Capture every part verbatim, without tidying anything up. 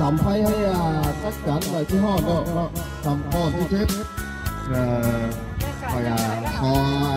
tầm phải hay chắc chắn là chứ họ đâu tầm còn như chết rồi họ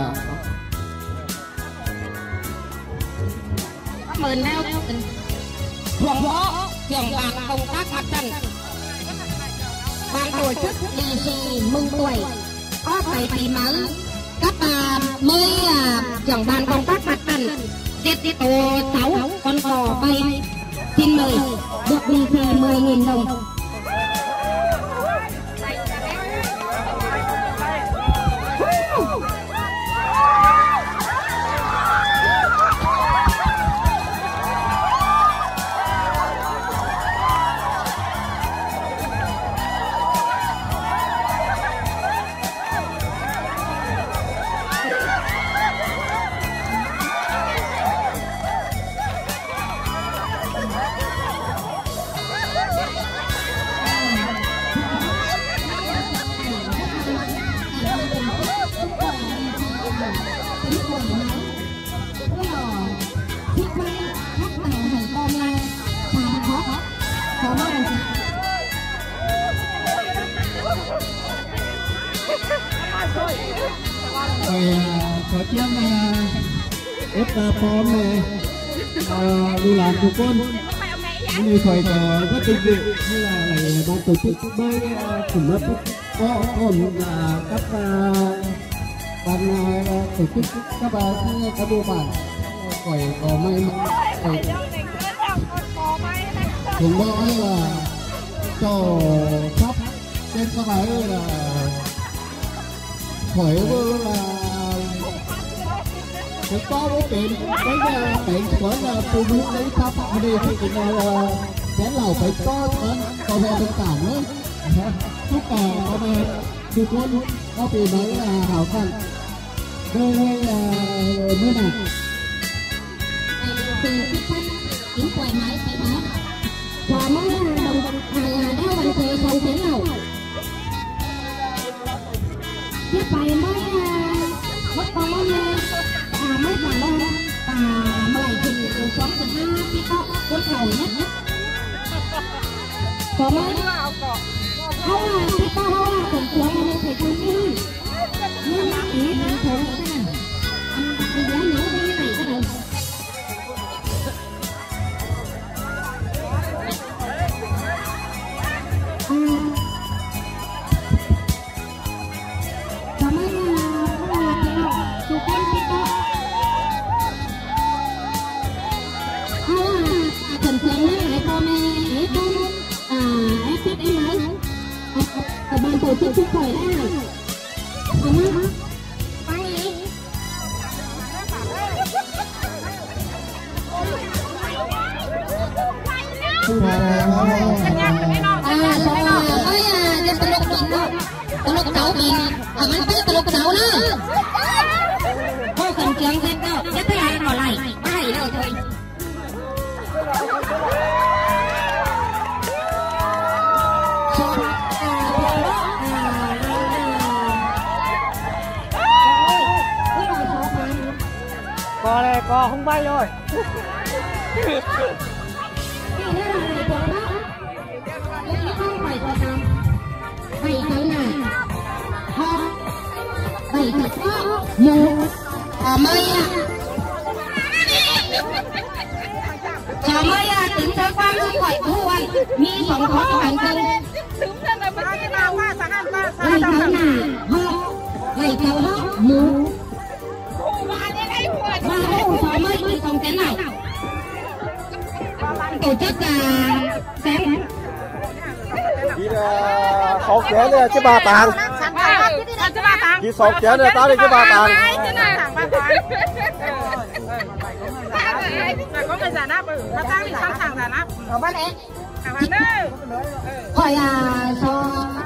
mời nào hoàng võ trưởng ban công tác mặt trận ban tổ chức lì xì mừng tuổi có thầy tỷ máu các bà mới trưởng ban công tác mặt trận tiết tiết tổ sáu con cò bay xin mời được lì xì mười nghìn đồng. Rồi có chiếc ép phone này đi làm của con như phải rất tinh vị như là ban tổ chức bơi cùng lớp có còn là các ban tổ chức các bạn các bộ bản phải có may phải cùng bộ hay là cho sắp trên các bạn là khỏi là cái có cái tiền cái tiền của là phụ nữ đấy sắp ở đây thì cũng là cái nào phải có có về tình cảm nữa lúc cả có về thì con có tiền đấy là hảo khăn đây là nơi nào từ cái sách kiếm quầy máy phải má và mới đồng đồng thầy đeo bằng cờ sầu tiếng nào chiếc bài mới mất con mới à mới mà lo và mười chừng sống từ hai cái có cuốn đầu nhất nhất có mới không là cái có không là cần cuốn mà phải cuốn đi nhưng mà ý mình thốn cái này anh anh giá nhớ cái này cái này tổ chức sức khỏe đây này đúng không? Băng gì? À, rồi mới đi từ lúc mình đâu, từ lúc cậu mình, à mình tới từ lúc cậu nữa. Thôi cần chuyện thêm đâu, chắc thế là còn lại, bảy đâu thôi. Cò này cò không bay rồi. Bảy cái này ho bảy thật ho một à mới chào mới tính tới quan không khỏi thu anh mi sống khó hoàn thân bảy cái này ho bảy cái ho một ba hô sáu mới đi sống cái này tổ chức sáng chị sọt chén này chứ ba tàng chị sọt chén này tới đi chứ ba tàng có người giả nắp nó đang bị sẵn sàng giả nắp ở bên đấy hỏi à so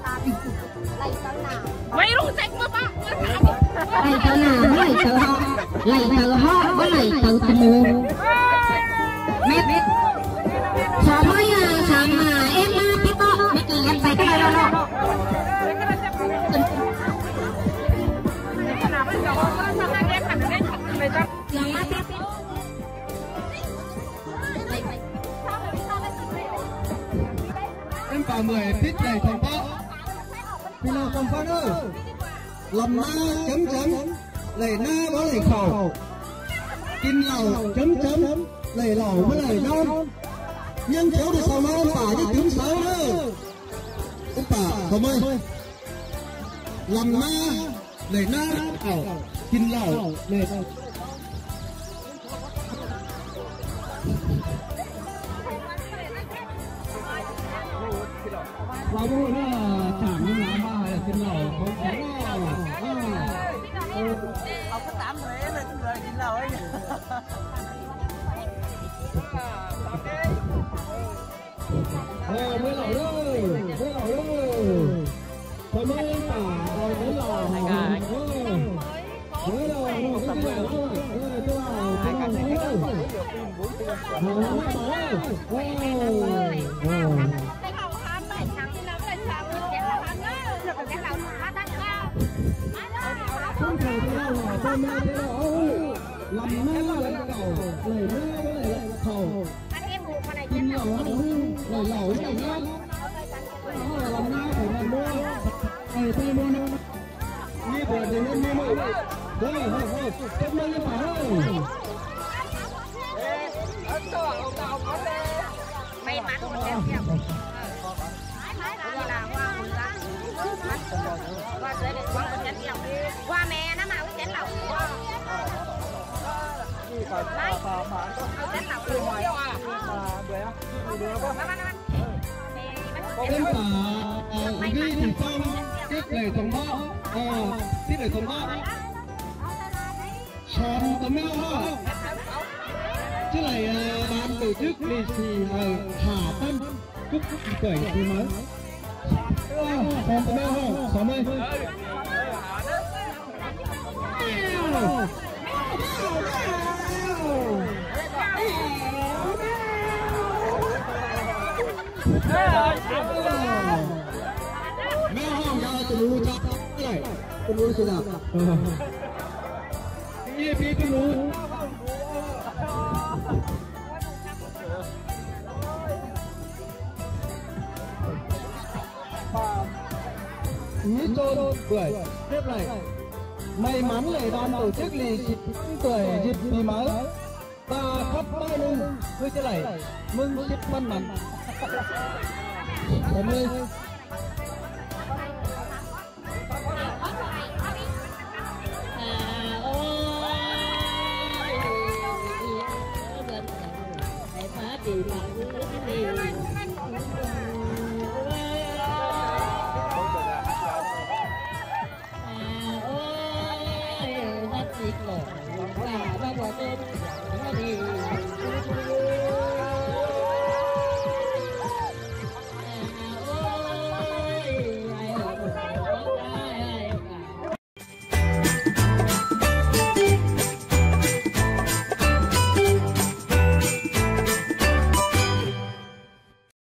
mấy lúc sạch mà ba này tờ nào này tờ ho này tờ ho với này tờ tờ mù mét sao mới sao mà em biết to biết gì em phải cái này đâu mười phít này thành bó thì nào còn phát nữa làm na chấm chấm lầy na có lầy khẩu kim lẩu chấm chấm lầy lẩu với lầy non nhưng cháu được sao mà ông bà với chấm sáu nữa ông bà không ơi làm na lầy na khẩu kim lẩu lầy và bố nó chẳng như lá ba hay là kim lẩu không có Ông có tám người là người chín lầu ấy. Ờ, mới lẩu đây, mới lẩu đây. Thôi mới tả rồi mới lẩu. Mới lẩu, nó cái gì vậy thôi. Đây, tôi bảo, tôi bảo không đâu. Nó mới bảo đây. Wow. Không thể thế nào là tôi mê thế nào làm mê lại đầu lẩy mê với lại lại khẩu kim lẩu lẩy lẩu với lẩy nát đó là làm nát phải làm mua phải thuê mua nữa như vừa thì nên mua mua thôi thôi thôi chết mê như phải thôi May mắn một cái nhiều là hoa qua dưới để qua một chén nhiều qua mẹ nó màu cái chén lẩu đấy chén lẩu từ ngoài có đến cả ghi thì xong cái lề tổng bó cái lề tổng bó tròn tấm mèo ha chứ này ban tổ chức lì xì ở Hà Tân Cúc tuổi thì mới tròn tấm mèo ha sáu mươi mèo hông ra từ lũ cho này từ lũ thế nào như phía từ lũ ý trôn tuổi tiếp này may mắn lại ban tổ chức lì xì tuổi dịpปีmới ta khắp ba lưng với thế này mừng chip văn mắn cảm ơn